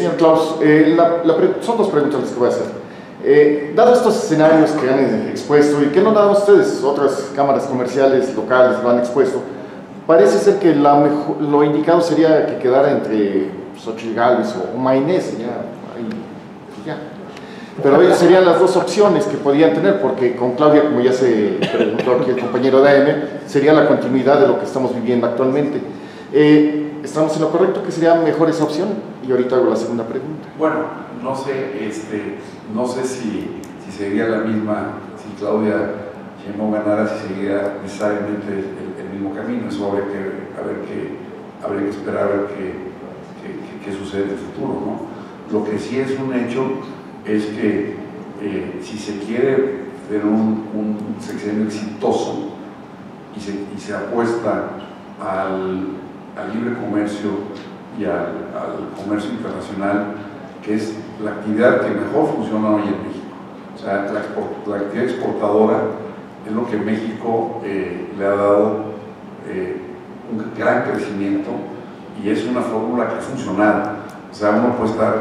Señor Klaus, son dos preguntas las que voy a hacer. Dados estos escenarios que han expuesto y que no nada ustedes, otras cámaras comerciales locales lo han expuesto, parece ser que lo indicado sería que quedara entre Xóchitl Gálvez o Maynés, ya. Pero ellas serían las dos opciones que podían tener, porque con Claudia, como ya se preguntó aquí el compañero de AM, sería la continuidad de lo que estamos viviendo actualmente. ¿Estamos en lo correcto que sería mejor esa opción? Y ahorita hago la segunda pregunta. Bueno, no sé si sería la misma, si Claudia Sheinbaum ganara, si seguiría necesariamente el mismo camino. Eso habría que esperar a ver qué sucede en el futuro, ¿no? Lo que sí es un hecho es que si se quiere tener un sexenio exitoso y se apuesta al libre comercio y al comercio internacional, que es la actividad que mejor funciona hoy en México. O sea, la actividad exportadora es lo que México le ha dado un gran crecimiento, y es una fórmula que ha funcionado. O sea, uno puede estar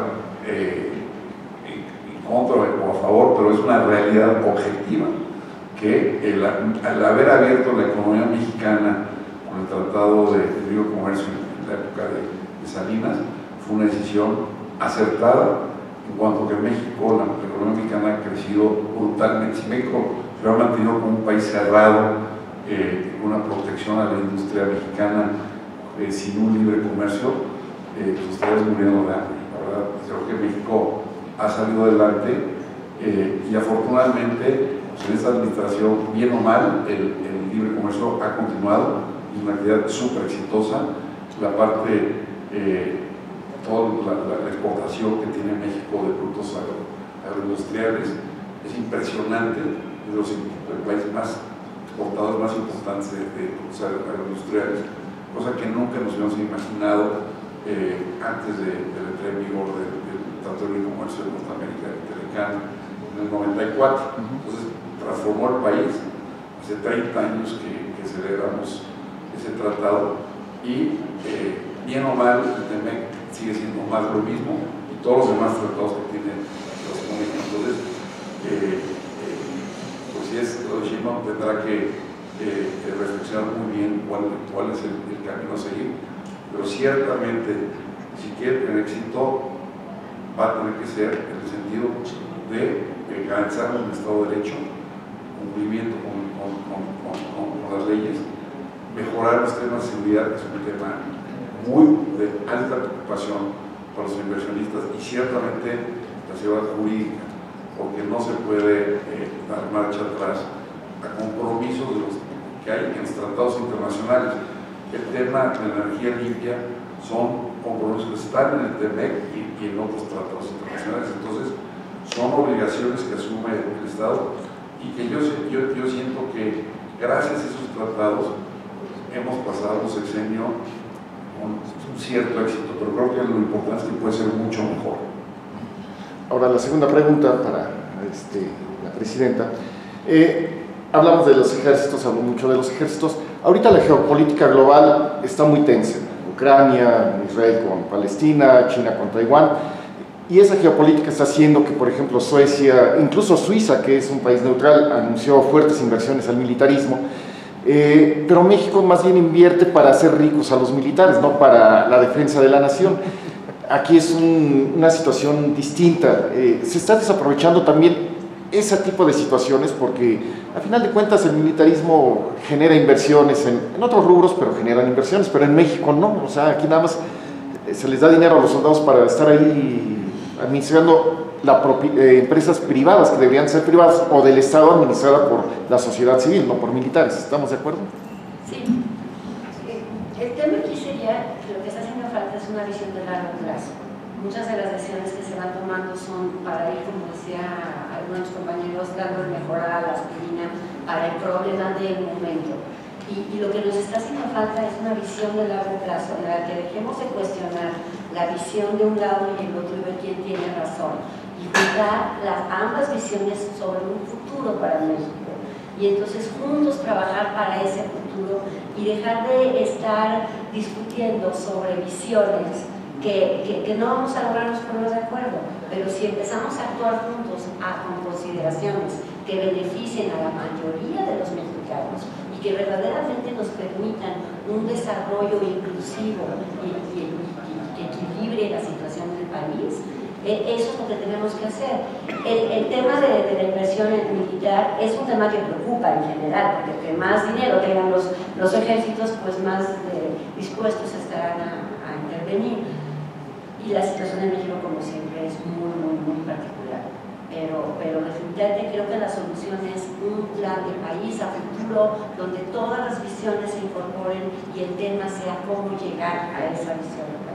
en contra o a favor, pero es una realidad objetiva que al haber abierto la economía mexicana con el Tratado de Libre Comercio en la época de Salinas, fue una decisión acertada, en cuanto que México, la economía mexicana ha crecido brutalmente. Si México se ha mantenido como un país cerrado, una protección a la industria mexicana, sin un libre comercio, pues estaríamos muriendo de hambre. La verdad, creo que México ha salido adelante, y afortunadamente pues en esta administración, bien o mal, el libre comercio ha continuado. Es una actividad súper exitosa. La parte, toda la exportación que tiene México de productos agroindustriales es impresionante. Es de los países más exportadores más importantes de productos agroindustriales, cosa que nunca nos habíamos imaginado antes de la entrada en vigor del Tratado de Libre Comercio de Norteamérica en el 94. Entonces transformó el país. Hace 30 años que celebramos ese tratado, y bien o mal el TEMEC sigue siendo más lo mismo, y todos los demás tratados que tienen los económicos. Entonces pues si es lo de Sheinbaum, tendrá que reflexionar muy bien cuál es el camino a seguir, pero ciertamente si quiere tener éxito va a tener que ser en el sentido de garantizar un Estado de Derecho, cumplimiento con las leyes, mejorar los temas de seguridad, que es un tema muy de alta preocupación para los inversionistas, y ciertamente la seguridad jurídica, porque no se puede dar marcha atrás a compromisos de los que hay en los tratados internacionales. El tema de la energía limpia son compromisos que están en el TEMEC y en otros tratados internacionales. Entonces son obligaciones que asume el Estado, y que yo siento que gracias a esos tratados hemos pasado un sexenio con un cierto éxito, pero creo que lo importante es que puede ser mucho mejor. Ahora la segunda pregunta para la presidenta. Hablamos de los ejércitos, hablo mucho de los ejércitos. Ahorita la geopolítica global está muy tensa. Ucrania, Israel con Palestina, China con Taiwán. Y esa geopolítica está haciendo que, por ejemplo, Suecia, incluso Suiza, que es un país neutral, anunció fuertes inversiones al militarismo. Pero México más bien invierte para hacer ricos a los militares, no para la defensa de la nación. Aquí es una situación distinta. Se está desaprovechando también ese tipo de situaciones, porque a final de cuentas el militarismo genera inversiones en otros rubros, pero generan inversiones, pero en México no. O sea, aquí nada más se les da dinero a los soldados para estar ahí administrando empresas privadas que deberían ser privadas, o del Estado administrada por la sociedad civil, no por militares. ¿Estamos de acuerdo? Sí. El tema aquí sería que lo que está haciendo falta es una visión de largo plazo. Muchas de las decisiones que se van tomando son para ir, como decía algunos compañeros, dando mejora a la aspirina para el problema del momento. Y lo que nos está haciendo falta es una visión de largo plazo, en la que dejemos de cuestionar la visión de un lado y el otro, y ver quién tiene razón, y juntar ambas visiones sobre un futuro para México, y entonces juntos trabajar para ese futuro, y dejar de estar discutiendo sobre visiones que no vamos a lograr los ponernos de acuerdo, pero si empezamos a actuar juntos con consideraciones que beneficien a la mayoría de los mexicanos y que verdaderamente nos permitan un desarrollo inclusivo y que equilibre la situación del país, eso es lo que tenemos que hacer. El tema de la inversión militar es un tema que preocupa en general, porque que más dinero tengan los ejércitos, pues más dispuestos estarán a intervenir. Y la situación en México, como siempre, es muy particular. Pero definitivamente creo que la solución es un plan de país a futuro donde todas las visiones se incorporen y el tema sea cómo llegar a esa visión.